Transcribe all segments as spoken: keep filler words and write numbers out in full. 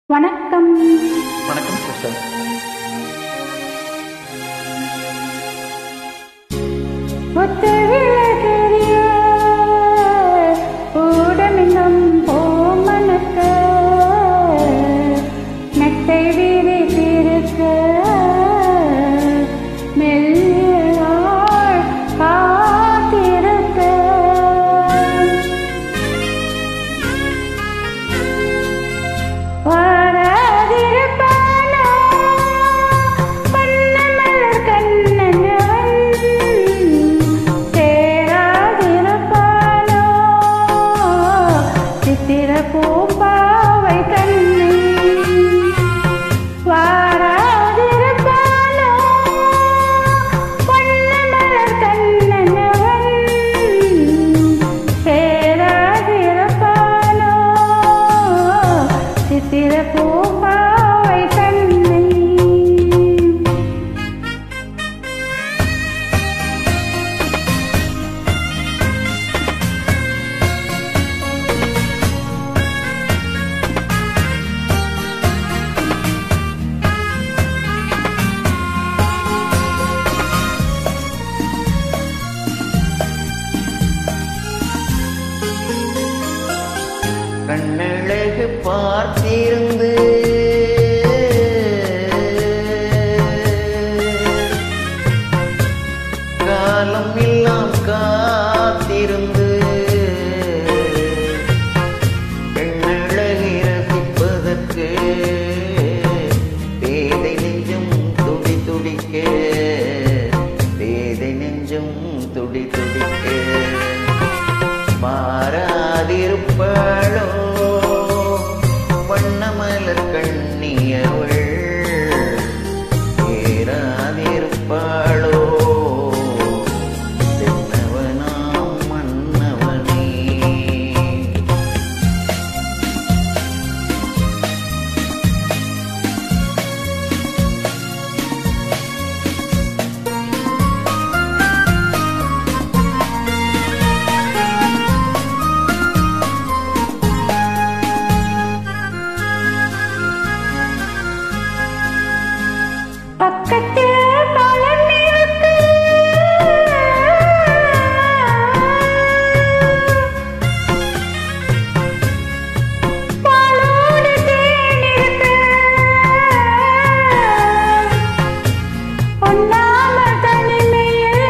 வணக்கம். வணக்கம் சிஸ்டர். ஒத்தவிலகிய ஊடமெங்கும் போமனுக்க மெத்தை விரித்திருக்க மெல்லியாள் காத்திருக்க வாராதிருப்பானோ வண்ணமலர் கண்ணனவன் சேராதிருப்பானோ சித்திர பூம்பாவை கண்ணை வாராதிருப்பானோ வண்ணமலர் கண்ணனவன் சேராதிருப்பானோ சித்திர பூம்பாவை கண்ணை கண்ணழகு பார்த்திருந்து காலம் எல்லாம் காத்திருந்து பெண்ணழகை ரசிப்பதற்கு பேதை நெஞ்சம் துடி துடிக்க பேதை நெஞ்சம் துடி துடிக்க மாறாதிருப்பாளோ வண்ணமலர் கண்ணியவள் ஏறாதிருப்பாளோ தென்னவனாம் மன்னவனே. பக்கத்தில் பலன் இருக்கு பாலோடு தேன் இருக்கு பொன்னாம தனிமையிலே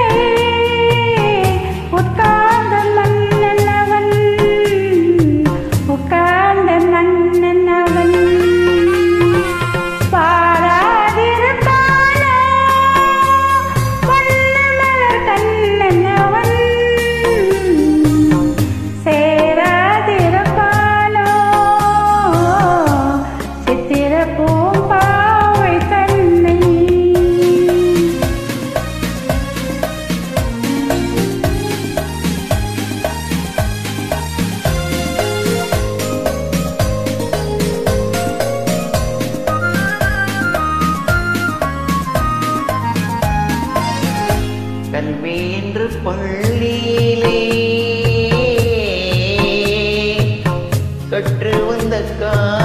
உட்கார்ந்த மன்னனவன் உட்கார்ந்த மன்னனவன் பாராதிருப்பானோ வண்ணமலர் கண்ணனவன் சேராதிருப்பானோ சித்திர பூம்பாவை கண்ணை கல்வி என்று பள்ளியிலே கற்று வந்த கா